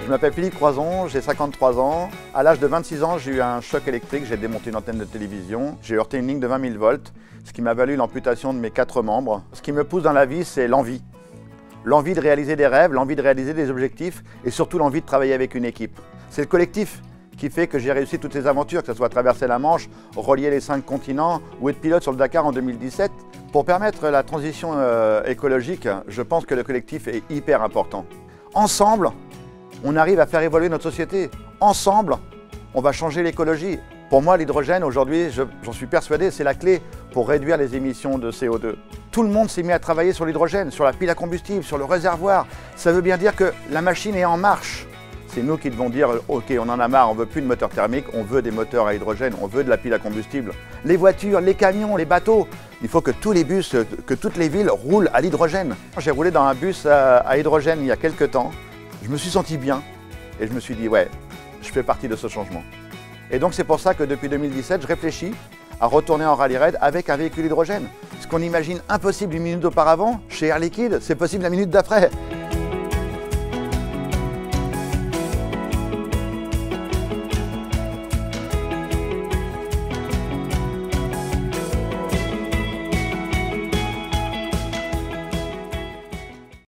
Je m'appelle Philippe Croison, j'ai 53 ans. À l'âge de 26 ans, j'ai eu un choc électrique, j'ai démonté une antenne de télévision. J'ai heurté une ligne de 20 000 volts, ce qui m'a valu l'amputation de mes 4 membres. Ce qui me pousse dans la vie, c'est l'envie. L'envie de réaliser des rêves, l'envie de réaliser des objectifs et surtout l'envie de travailler avec une équipe. C'est le collectif qui fait que j'ai réussi toutes ces aventures, que ce soit traverser la Manche, relier les 5 continents ou être pilote sur le Dakar en 2017. Pour permettre la transition écologique, je pense que le collectif est hyper important. Ensemble, on arrive à faire évoluer notre société. Ensemble, on va changer l'écologie. Pour moi, l'hydrogène, aujourd'hui, j'en suis persuadé, c'est la clé pour réduire les émissions de CO2. Tout le monde s'est mis à travailler sur l'hydrogène, sur la pile à combustible, sur le réservoir. Ça veut bien dire que la machine est en marche. C'est nous qui devons dire, ok, on en a marre, on ne veut plus de moteurs thermiques, on veut des moteurs à hydrogène, on veut de la pile à combustible. Les voitures, les camions, les bateaux, il faut que tous les bus, que toutes les villes roulent à l'hydrogène. J'ai roulé dans un bus à hydrogène il y a quelques temps, je me suis senti bien et je me suis dit, ouais, je fais partie de ce changement. Et donc c'est pour ça que depuis 2017, je réfléchis à retourner en rallye raid avec un véhicule hydrogène. Ce qu'on imagine impossible une minute auparavant, chez Air Liquide, c'est possible la minute d'après.